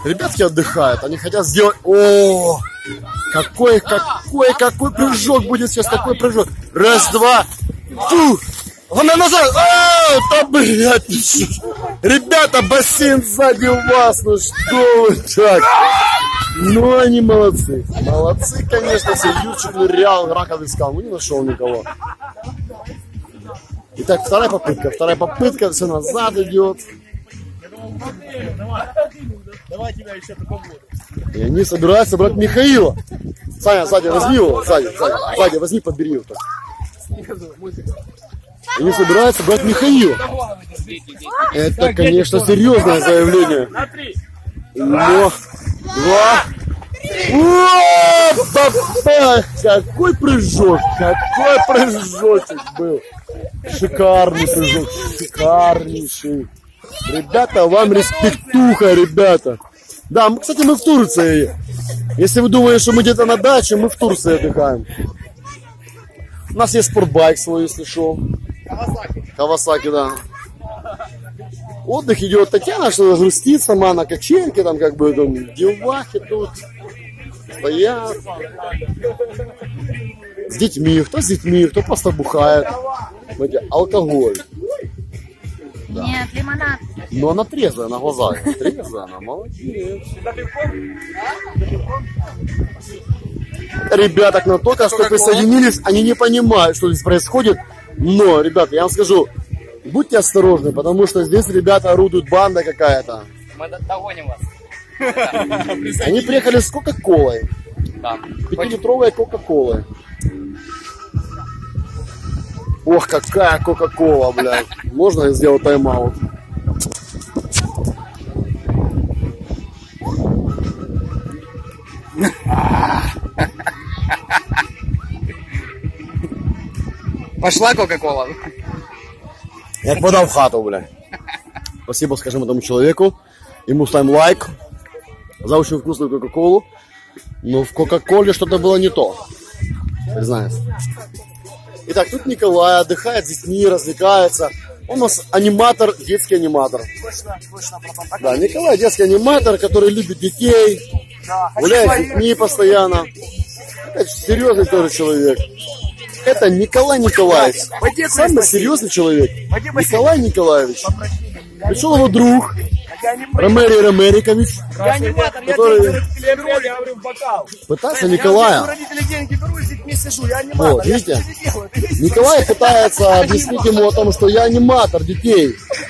Ребятки отдыхают, они хотят сделать... О, какой прыжок будет сейчас, такой прыжок. Раз, два, фу! Она назад! Да, блядь! Ребята, бассейн сзади у вас, ну что вы так? Ну, они молодцы. Молодцы, конечно, все. Юрчик нырял, раков искал, ну не нашел никого. Итак, вторая попытка, все назад идет. Давай тебя еще такой воду. И они собираются брать Михаила. Саня, сзади, возьми его, сзади, возьми, подбери его. Так. Они собираются брать Михаила. Это, конечно, серьезное заявление. Но, два. Какой прыжок был. Шикарный прыжок, шикарнейший. Ребята, вам респектуха, ребята. Да, кстати, мы в Турции. Если вы думаете, что мы где-то на даче, мы в Турции отдыхаем. У нас есть спортбайк свой, если что. Кавасаки, да. Отдых идет. Татьяна, что грустит сама на качельке, там как бы там девахи тут стоят. С детьми, кто просто бухает. Алкоголь. Да. Нет, лимонад. Но она трезвая на глазах. Трезвая она, молодец. Ребята к нам только что присоединились, они не понимают, что здесь происходит. Но, ребята, я вам скажу, будьте осторожны, потому что здесь ребята орудуют, банда какая-то. Мы догоним вас. Они приехали с Кока-Колой. Да. 5-литровая Кока-Кола. Ох, какая Кока-Кола, блядь. Можно сделать тайм-аут? Пошла Кока-Кола. Я подал в хату, блядь. Спасибо, скажем, этому человеку. Ему ставим лайк за очень вкусную Кока-Колу. Но в Кока-Коле что-то было не то. Признаюсь. Итак, тут Николай отдыхает с детьми, развлекается. Он у нас аниматор, детский аниматор. Да, Николай детский аниматор, который любит детей, гуляет с детьми постоянно. Это серьезный тоже человек. Это Николай Николаевич. Самый серьезный человек. Николай Николаевич. Пришел его друг. Ромерий Ромерикович, который пытается Николая. Вот, видите? Николай пытается объяснить ему о том, что я аниматор детей.